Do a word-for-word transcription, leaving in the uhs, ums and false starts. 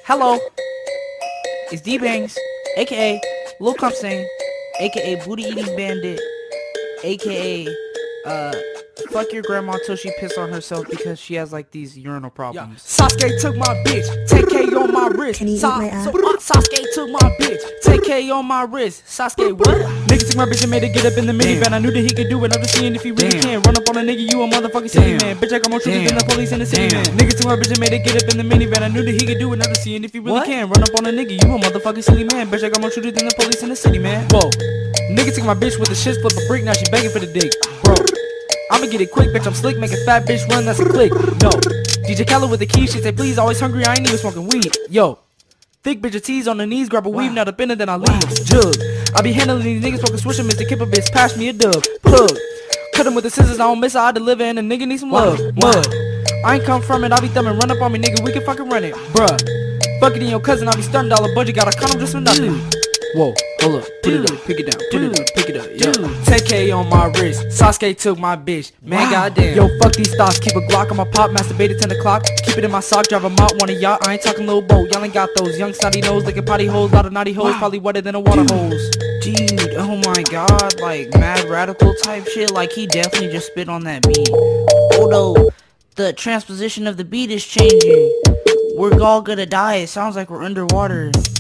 Hello, it's Dbangz, aka Lil Cumpsing, aka Booty Eating Bandit, aka uh fuck your grandma till she piss on herself because she has like these urinal problems. Yeah. Sasuke took my bitch, take K on my wrist. Can you eat Sa my ass? so, uh, Sasuke took my bitch, take K on my wrist. Sasuke what? Nigga took my bitch and made her get up in the minivan. I knew that he could do it, I'm just seeing if he really Damn. can. Run up on a nigga, you a motherfucking silly man. Bitch, I got more shooters than the police in the city, man. Nigga took my bitch and made her get up in the minivan. I knew that he could do it, I'm just seeing if he really What? can. Run up on a nigga, you a motherfucking silly man. Bitch, I got more shooters than the police in the city, man. Whoa. Nigga took my bitch with the shit, flip a brick, now she begging for the dick. Bro, I'ma get it quick, bitch, I'm slick, make a fat bitch run, that's a click. No, D J Khaled with the key, she say please, always hungry, I ain't even smoking weed. Yo, thick bitch of tease on the knees, grab a weave, now the bend it, then I leave. Jug, I be handling these niggas, fucking switch 'em, Mister Kipper bitch, pass me a dub. Plug, cut him with the scissors, I don't miss it, I deliver, and the nigga need some love. Mud, I ain't come from it, I be thumbing, run up on me, nigga, we can fucking run it. Bruh, fuck it in your cousin, I be stunning, dollar budget, got a condom just for nothing. Whoa, hold up, put it up, pick it down, put it up, pick it up, yo. take K on my wrist, Sasuke took my bitch, man, Wow. goddamn. Yo, fuck these thoughts, keep a Glock on my pop, masturbate at ten o'clock, keep it in my sock, drive a mount, want a yacht, I ain't talking little boat, y'all ain't got those, young snotty nose, licking potty holes, lot of naughty hoes, Wow. probably wetter than a water hose. Dude, oh my god, like mad radical type shit, like he definitely just spit on that beat. Although, the transposition of the beat is changing. We're all gonna die, it sounds like we're underwater.